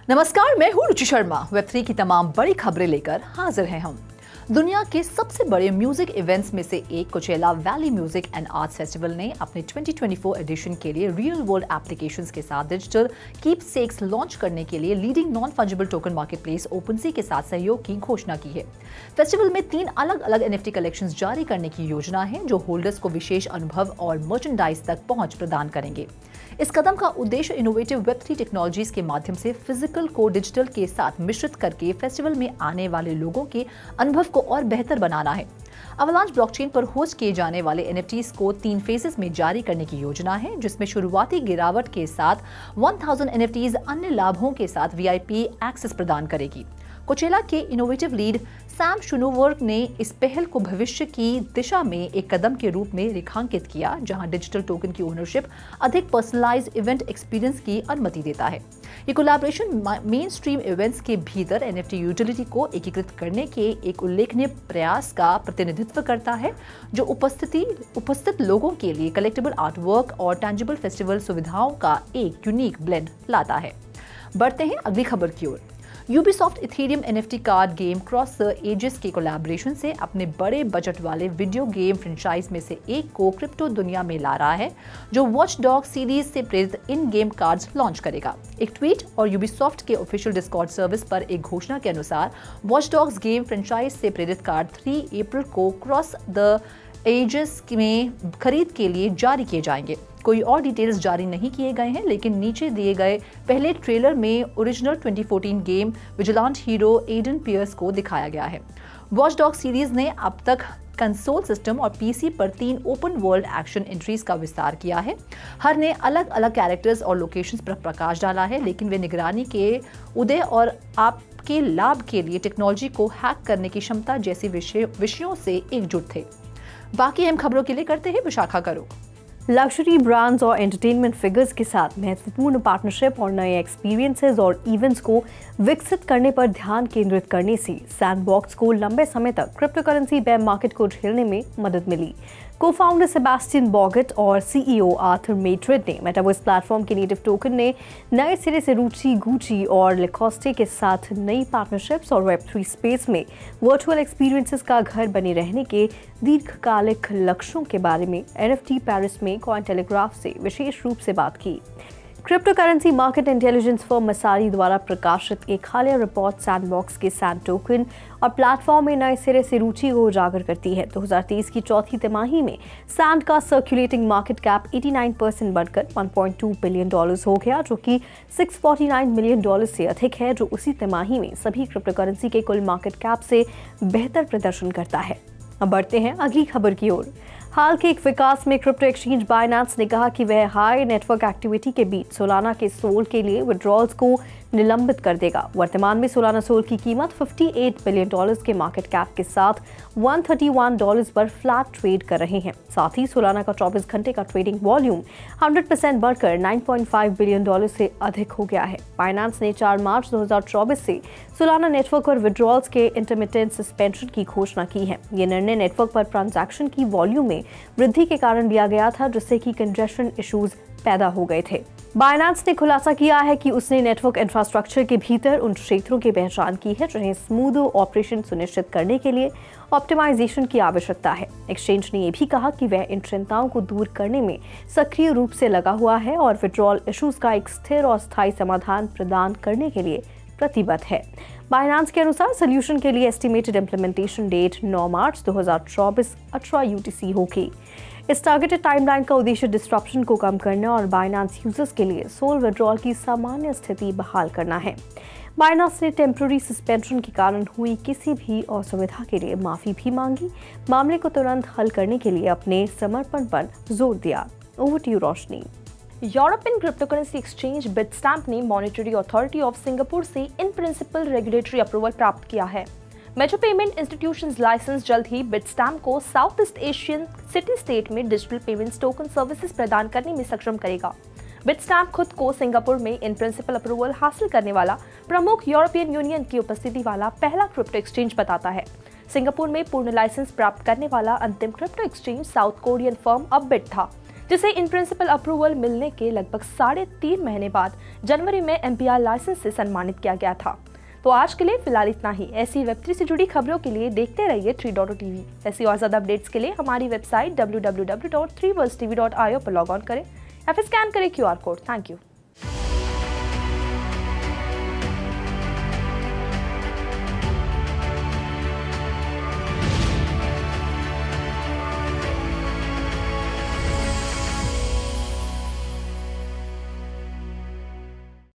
नमस्कार, मैं हूँ रुचि शर्मा। वेब3 की तमाम बड़ी खबरें लेकर हाजिर हैं हम। दुनिया के सबसे बड़े म्यूजिक इवेंट्स में से एक Coachella Valley music and arts festival ने अपने 2024 एडिशन के लिए रियल वर्ल्ड एप्लीकेशंस के साथ डिजिटल कीपसेक्स लॉन्च करने के लिए leading non fungible token marketplace OpenSea के साथ सहयोग की घोषणा की है। फेस्टिवल में 3 अलग अलग एनएफटी कलेक्शंस जारी करने की योजना है, जो होल्डर्स को विशेष अनुभव और मर्चेंडाइज तक पहुंच प्रदान करेंगे। इस कदम का उद्देश्य इनोवेटिव वेब3 टेक्नोलॉजीज के माध्यम से फिजिकल को डिजिटल के साथ मिश्रित करके फेस्टिवल में आने वाले लोगों के अनुभव को और बेहतर बनाना है। अवलांच ब्लॉकचेन पर होस्ट किए जाने वाले एनएफटीज को 3 फेजेस में जारी करने की योजना है, जिसमें शुरुआती गिरावट के साथ 1000 एनएफटीज अन्य लाभों के साथ वीआईपी एक्सेस प्रदान करेगी। कोचेला के इनोवेटिव लीड सैम शुनोवर्क ने इस पहल को भविष्य की दिशा में एक कदम के रूप में रेखांकित किया, जहां डिजिटल टोकन की ओनरशिप अधिक पर्सनलाइज्ड इवेंट एक्सपीरियंस की अनुमति देता है। ये कोलैबोरेशन मेन स्ट्रीम इवेंट्स के भीतर एनएफटी यूटिलिटी को एकीकृत करने के एक उल्लेखनीय प्रयास का प्रतिनिधित्व करता है, जो उपस्थित लोगों के लिए कलेक्टेबल आर्टवर्क और टैंजिबल फेस्टिवल सुविधाओं का एक यूनिक ब्लेंड लाता है। बढ़ते हैं अगली खबर की ओर। Ubisoft Ethereum NFT card game Cross the Ages के कोलैबोरेशन से अपने बड़े बजट वाले वीडियो गेम फ्रेंचाइज में से एक को क्रिप्टो दुनिया में ला रहा है, जो वॉच डॉग सीरीज से प्रेरित इन गेम कार्ड्स लॉन्च करेगा। एक ट्वीट और यूबीसॉफ्ट के ऑफिशियल डिस्कॉर्ड सर्विस पर एक घोषणा के अनुसार वॉच डॉग्स गेम फ्रेंचाइज से प्रेरित कार्ड 3 अप्रैल को क्रॉस द एजेस में खरीद के लिए जारी किए जाएंगे। कोई और डिटेल्स जारी नहीं किए गए हैं, लेकिन नीचे दिए गए पहले ट्रेलर में original 2014 game vigilante hero Aiden Pearce को दिखाया गया है। वॉच डॉग सीरीज ने अब तक कंसोल सिस्टम और पीसी पर 3 ओपन वर्ल्ड एक्शन एंट्रीज का विस्तार किया है। हर ने अलग अलग कैरेक्टर्स और लोकेशंस पर प्रकाश डाला है, लेकिन वे निगरानी के उदय और आपके लाभ के लिए टेक्नोलॉजी को हैक करने की क्षमता जैसे विषयों से एकजुट थे। बाकी अहम खबरों के लिए करते हैं विशाखा का रुख। लग्जरी ब्रांड्स और एंटरटेनमेंट फिगर्स के साथ महत्वपूर्ण पार्टनरशिप और नए एक्सपीरियंसेस और इवेंट्स को विकसित करने पर ध्यान केंद्रित करने से सैंडबॉक्स को लंबे समय तक क्रिप्टो करेंसी बेयर मार्केट को झेलने में मदद मिली। को-फाउंडर सेबास्टियन बॉगेट और सीईओ आर्थर मेट्रिड ने मेटावर्स प्लेटफॉर्म के नेटिव टोकन ने नए सिरे से रुचि गुची और लेकोस्टे के साथ नई पार्टनरशिप्स और वेब3 स्पेस में वर्चुअल एक्सपीरियंसेस का घर बने रहने के दीर्घकालिक लक्ष्यों के बारे में एनएफटी पेरिस में कॉइन टेलीग्राफ से विशेष रूप से बात की। Cryptocurrency market intelligence firm Messari द्वारा प्रकाशित एक हालिया रिपोर्ट सैंडबॉक्स के सैंड टोकन और प्लेटफॉर्म में नए सिरे से रुचि को उजागर करती है। 2023 की चौथी तिमाही में सैंड का सर्कुलेटिंग मार्केट कैप 89% बढ़कर $1.2 बिलियन हो गया, जो कि $649 मिलियन से अधिक है, जो उसी तिमाही में सभी क्रिप्टो करेंसी के कुल मार्केट कैप से बेहतर प्रदर्शन करता है। अब बढ़ते हैं अगली खबर की ओर। हाल के एक विकास में क्रिप्टो एक्सचेंज बाइनेंस ने कहा कि वह हाई नेटवर्क एक्टिविटी के बीच सोलाना के सोल के लिए विड्रॉल्स को निलंबित कर देगा। वर्तमान में सोलाना सोल की कीमत $58 बिलियन के मार्केट कैप के साथ $131 पर फ्लैट ट्रेड कर रहे हैं। साथ ही सोलाना का 24 घंटे का ट्रेडिंग वॉल्यूम 100% बढ़कर $9.5 बिलियन से अधिक हो गया है। बाइनेंस ने 4 मार्च 2024 से सोलाना नेटवर्क और विड्रॉल्स के इंटरमिटेंट सस्पेंशन की घोषणा की है। ये निर्णय नेटवर्क पर ट्रांजैक्शन की वॉल्यूम में वृद्धि के कारण लिया गया था, जिससे कि कंजेशन इश्यूज पैदा हो गए थे। बाइनेंस ने खुलासा किया है कि उसने नेटवर्क इंफ्रास्ट्रक्चर के भीतर उन क्षेत्रों की पहचान की है जिन्हें स्मूथ ऑपरेशन सुनिश्चित करने के लिए ऑप्टिमाइजेशन की आवश्यकता है। एक्सचेंज ने यह भी कहा कि वह इन चिंताओं को दूर करने में सक्रिय रूप से लगा हुआ है और विड्रॉल इश्यूज का एक स्थिर और स्थायी समाधान प्रदान करने के लिए प्रतिबद्ध है। बाइनेंस के अनुसार सोल्यूशन के लिए estimated implementation date 9 March 2024 18 UTC होगी। इस टारगेटेड टाइमलाइन का उद्देश्य डिस्ट्रप्शन को कम करना और बाइनेंस यूजर्स के लिए सोल विड्रॉल की सामान्य स्थिति बहाल करना है। बाइनेंस ने टेम्पररी सस्पेंशन के कारण हुई किसी भी असुविधा के लिए माफी भी मांगी। मामले को तुरंत हल करने के लिए अपने समर्पण पर जोर दिया। Over to you Roshni. European crypto currency exchange Bitstamp ने मॉनेटरी अथॉरिटी ऑफ सिंगापुर से इन प्रिंसिपल रेगुलेटरी अप्रूवल प्राप्त किया है। मेजर पेमेंट इंस्टीट्यूशंस लाइसेंस जल्द ही बिटस्टैम्प को south east Asian city state में डिजिटल पेमेंट्स टोकन सर्विसेज प्रदान करने में सक्षम करेगा। बिटस्टैम्प खुद को सिंगापुर में इन प्रिंसिपल अप्रूवल हासिल करने वाला प्रमुख यूरोपियन यूनियन की उपस्थिति वाला पहला क्रिप्टो एक्सचेंज बताता है। सिंगापुर में पूर्ण लाइसेंस प्राप्त करने वाला अंतिम crypto exchange south Korean firm Upbit था। जिसे इन प्रिंसिपल अप्रूवल मिलने के लगभग 3.5 महीने बाद जनवरी में MPR लाइसेंस से सम्मानित किया गया था। तो आज के लिए फिलहाल इतना ही। ऐसी Web3 से जुड़ी खबरों के लिए देखते रहिए 3.TV। ऐसी और ज़्यादा अपडेट्स के लिए हमारी वेबसाइट www.3worldstv.io पर लॉग ऑन करें या फिर स्कैन करें QR कोड। Thank you.